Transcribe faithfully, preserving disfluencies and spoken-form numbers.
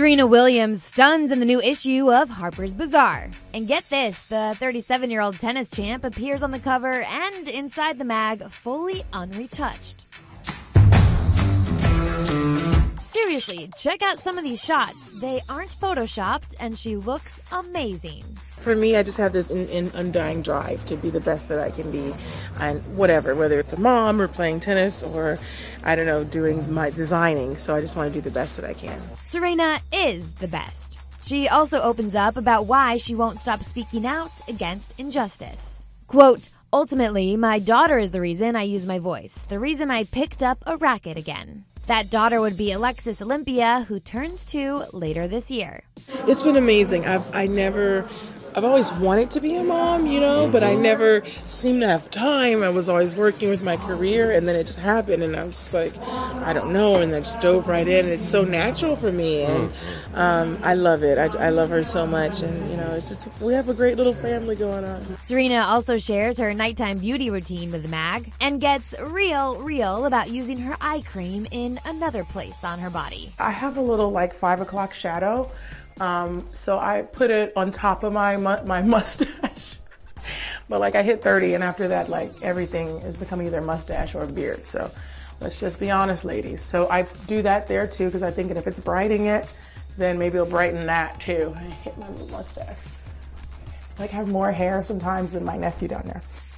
Serena Williams stuns in the new issue of Harper's Bazaar. And get this, the thirty-seven-year-old tennis champ appears on the cover and inside the mag fully unretouched. Seriously, check out some of these shots. They aren't photoshopped, and she looks amazing. For me, I just have this in, in undying drive to be the best that I can be, and whatever, whether it's a mom or playing tennis or, I don't know, doing my designing. So I just want to do the best that I can. Serena is the best. She also opens up about why she won't stop speaking out against injustice. Quote, "Ultimately, my daughter is the reason I use my voice, the reason I picked up a racket again." That daughter would be Alexis Olympia, who turns two later this year. It's been amazing. I've I never, I've always wanted to be a mom, you know, but I never seemed to have time. I was always working with my career, and then it just happened, and I was just like, I don't know, and I just dove right in. And it's so natural for me, and um, I love it. I, I love her so much, and you know, it's, it's we have a great little family going on. Serena also shares her nighttime beauty routine with the mag and gets real, real about using her eye cream in another place on her body. I have a little like five o'clock shadow. Um, so I put it on top of my mu- my mustache, but like I hit thirty, and after that, like everything is becoming either mustache or beard. So let's just be honest, ladies. So I do that there too, because I think if it's brightening it, then maybe it'll brighten that too. I hit my little mustache. Like I have more hair sometimes than my nephew down there.